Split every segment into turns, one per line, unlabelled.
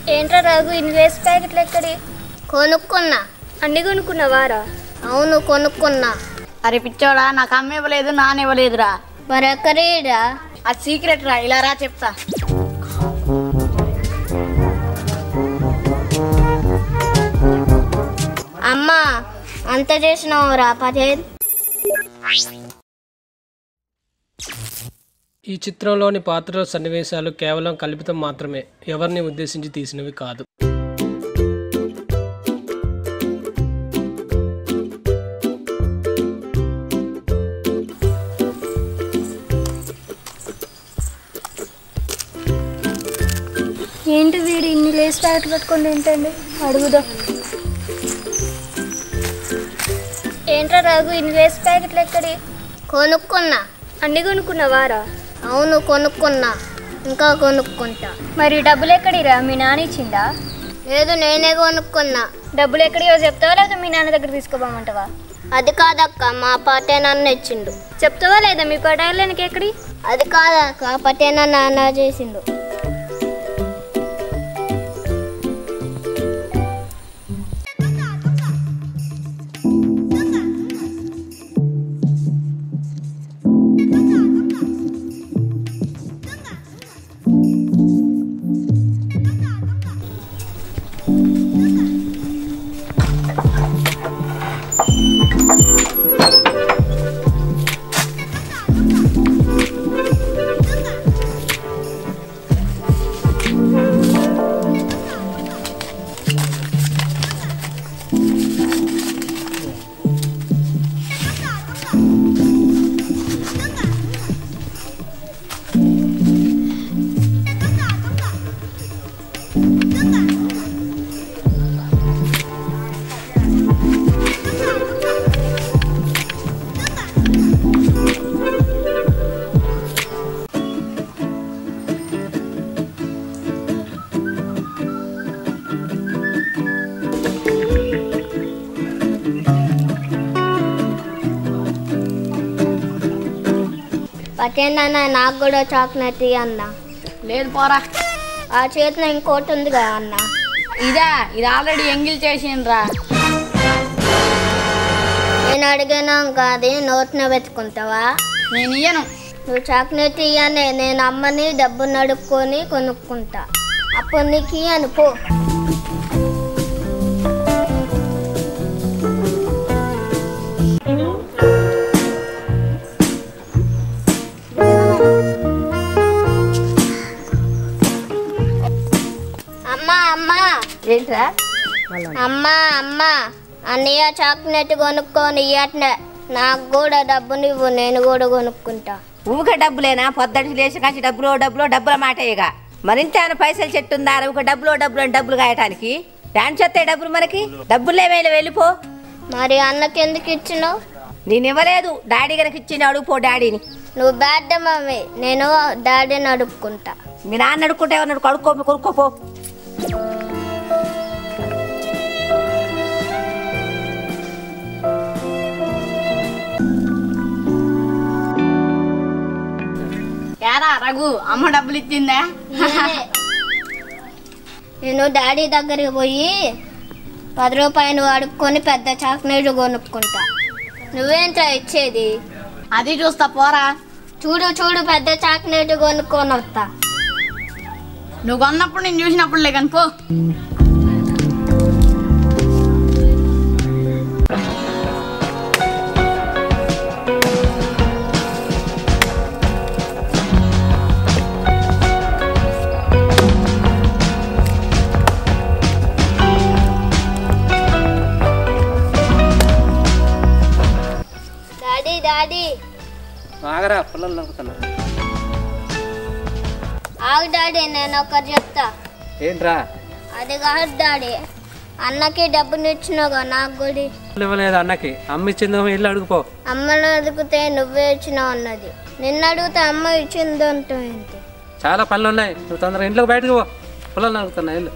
ఏంట్రా రాగు ఇన్ని లేస్ ప్యాకెట్లు ఎక్కడి?
కొనుక్కున్నా.
అన్ని కొనుక్కున్నావారా?
అవును కొనుక్కున్నా.
అరే పిచ్చోడా, నాకు అమ్మ ఇవ్వలేదు, నాన్న ఇవ్వలేదురా.
మరి ఎక్కడేరా?
అది సీక్రెట్ రా, ఇలా రా చెప్తా.
అమ్మా అంత చేసినావురా 15.
ఈ చిత్రంలోని పాత్రల సన్నివేశాలు కేవలం కల్పితం మాత్రమే, ఎవరిని ఉద్దేశించి తీసినవి కాదు.
ఏంటి వీడు ఇన్ని లేస్ ప్యాకెట్లు పెట్టుకోండి ఏంటండి? అడుగుదా. ఏంట్రా రాగు ఇన్ని లేస్ ప్యాకెట్లు ఎక్కడి?
కొనుక్కున్నా.
అన్ని కొనుక్కున్నావారా?
అవును కొనుక్కున్నా, ఇంకా కొనుక్కుంటా.
మరి డబ్బులు ఎక్కడిరా? మీ నాన్న ఇచ్చిందా?
లేదు నేనే కొనుక్కున్నా.
డబ్బులు ఎక్కడియో చెప్తావా లేదా మీ నాన్న దగ్గర తీసుకోమంటావా?
అది కాదక్క, మా పాటే నన్ను ఇచ్చిండు.
చెప్తావా లేదా మీ పటాయలకి ఎక్కడి?
అది కాదక్క, పటేనా నాన్న చేసిండు. పటేనా నాకు కూడా చాక్లెట్ అన్నా.
లేదు పోరా.
ఆ చేతిలో ఇంకోటి ఉంది కదా అన్న.
ఇదా? ఇది ఆల్రెడీ ఎంగిల్ చేసిండ్రా.
నేను అడిగినా కాదు, నోట్నే పెట్టుకుంటావా?
నేను ఇయ్యను.
నువ్వు చాక్లెట్ ఇయ్యనే, నేను అమ్మని డబ్బు నడుక్కొని కొనుక్కుంటా. అప్పుడు నీకు ఇయ్యను పో. అమ్మా అమ్మా.
ఏంట్రా?
అమ్మా అమ్మా, అన్నయ్య చాక్లెట్ కొనుక్కొని ఇయ్యట్నే, నాకు కూడా డబ్బు నువ్వు, నేను కూడా కొనుక్కుంటా.
ఊరికే డబ్బులేనా? పొద్దుటి లేచి కాసి డబ్బుల మాట ఇక మరింత ఏమైనా పైసలు చెట్టుందా? ఊరికే డబ్బులు కాయటానికి డాన్స్ వస్తాయి డబ్బులు. మనకి డబ్బులే వెళ్ళిపో.
మరి అన్నకి ఎందుకు ఇచ్చినావు?
నేను ఇవ్వలేదు, డాడీ కనుక ఇచ్చిన అడుగుపో డాడీని.
నువ్వు బ్యాడ్ మమ్మీ, నేను డాడీని అడుక్కుంటా.
మీ నాన్న అడుక్కుంటే ఏమన్నాడు? కొనుక్కోపో.
యారా రఘు, అమ్మ డబ్బులు ఇచ్చిందా?
నేను డాడీ దగ్గరికి పోయి 10 రూపాయలు అడుక్కొని పెద్ద చాక్లెట్ కొనుక్కుంటా. నువ్వేంట్రా ఇచ్చేది?
అది చూస్తా పోరా.
చూడు పెద్ద చాక్లెట్ కొనుక్కొని వస్తా.
నువ్వు కొన్నప్పుడు నేను చూసినప్పుడు లేకని పో.
డాడీ
ఆగరా, పిల్లలు నవ్వుతున్నా.
ఆగు డాడీ, నేను ఒకటి చెప్తా.
ఏంట్రా?
అది కాదు డాడీ, అన్నకి డబ్బులు ఇచ్చినావుగా, నాకు కూడా
ఇవ్వలేదు. అన్నకి అమ్మ ఇచ్చిందో ఇల్లు అడుగుపో.
అమ్మని అడిగితే నువ్వే ఇచ్చినావు అన్నది. నిన్ను అడిగితే అమ్మ ఇచ్చింది అంటావు ఏంటి?
చాలా పనులు ఉన్నాయి, నువ్వు తొందరగా ఇంట్లోకి బయటకు పో. పిల్లలు నవ్వుతున్నా ఇల్లు.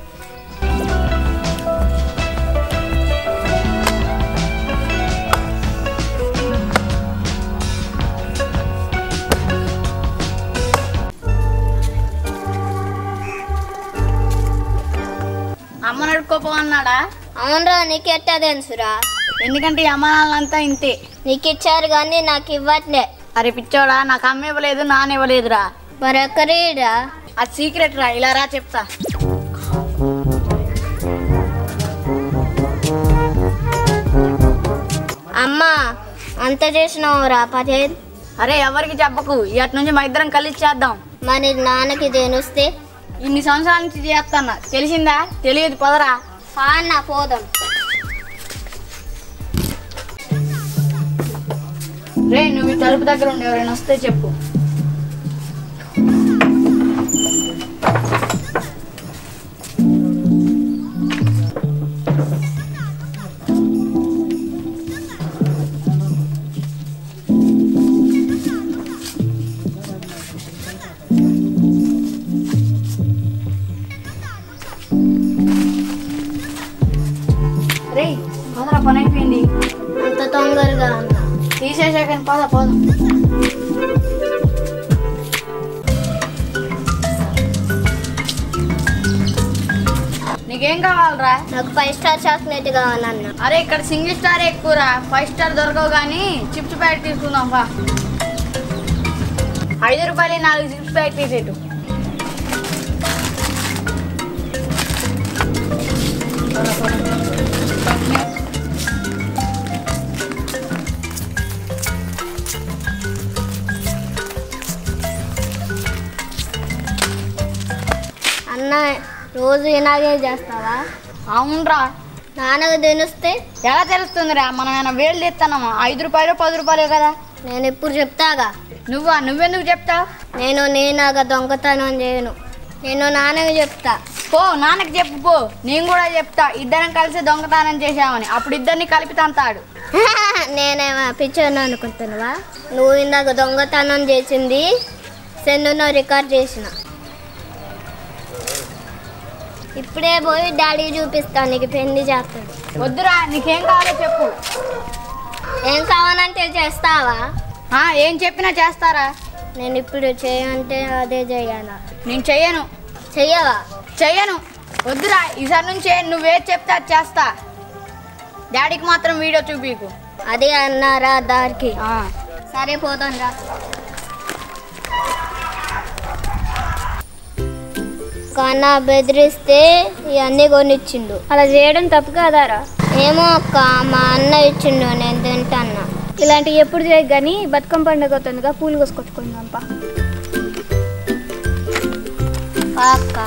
అమ్మ నడుకోపో అన్నాడా?
అవునరా, నీకెట్టా తెలుసురా?
ఎందుకంటే ఈ అమ్మానాలంతా ఇంతే.
నీకు ఇచ్చారు కానీ నాకు ఇవ్వట్లే.
అరే పిచ్చోడా, నాకు అమ్మ ఇవ్వలేదు, నాన్న ఇవ్వలేదురా.
మరి ఎక్కడరా?
అది సీక్రెట్ రా, ఇలా రా చెప్తా.
అమ్మా అంత చేసినావురా 15.
అరే ఎవరికి చెప్పకు, ఇటు నుంచి మా ఇద్దరం కలిసి చేద్దాం.
మరి నాన్నకి తెలిస్తే?
ఇన్ని సంవత్సరాల నుంచి చేస్తాను, తెలిసిందా? తెలియదు, పదరా.
అన్న పోదాం.
రే నువ్వు ఈ తలుపు దగ్గర ఉండి ఎవరైనా వస్తే చెప్పు. రే పదరా, పని అయిపోయింది.
అంత తొందరగా అన్న?
తీసేసాక పోదాం. నీకేం కావాలరా?
నాకు 5 స్టార్ చాక్లెట్ కావాలన్న.
అరే ఇక్కడ సింగిల్ స్టార్ ఎక్కువరా, 5 స్టార్ దొరకవు కానీ చిప్స్ ప్యాకెట్ తీసుకుందాం బా. 5 రూపాయలు 4 చిప్స్ ప్యాకెట్ తీసేటు.
అన్న రోజు ఇలాగే చేస్తావా?
అవునరా.
నాన్నకు తెలిస్తే?
ఎలా తెలుస్తుందిరా, మనం ఏమైనా వేలు తెస్తున్నామా? 5 రూపాయలు 10 రూపాయలు కదా.
నేను ఇప్పుడు చెప్తాగా.
నువ్వెందుకు చెప్తావు?
నేనాగా దొంగతనం చేయను. నేను నాన్నకి చెప్తా.
పో నాన్నకి చెప్పు పో. నేను కూడా చెప్తా, ఇద్దరం కలిసి దొంగతనం చేసామని. అప్పుడు ఇద్దరిని కలిపి తంతాడు.
నేనేమో పిచ్చోని అనుకుంటున్నావా? నువ్వు ఇందాక దొంగతనం చేసింది సెన్నులో రికార్డ్ చేసిన. ఇప్పుడే పోయి డాడీ చూపిస్తాను, నీకు పెళ్లి చేస్తాను.
వద్దురా, నీకేం కావాలో చెప్పు.
ఏం కావాలంటే చేస్తావా?
ఏం చెప్పినా చేస్తారా?
నేను ఇప్పుడు చేయమంటే అదే చెయ్యాలా?
నేను చెయ్యను.
చెయ్యవా?
చెయ్యను. వద్దురా, ఈసారి నుంచి నువ్వేది చెప్తే అది చేస్తా. డాడీకి మాత్రం వీడియో చూపికు.
అదే అన్నారా దారికి? సరే పోతాను రా. కన్నా బెదిరిస్తే ఇవన్నీ కొనిచ్చిండు.
అలా చేయడం తప్పు కాదారా?
ఏమో అక్క, మా అన్న ఇచ్చిండు, నేను తింటాన్నా.
ఇలాంటివి ఎప్పుడు చేయకు కానీ బతుకమ్మ పండుగ అవుతుందిగా, పూలు కోసుకొచ్చుకుందాంపా.
అక్క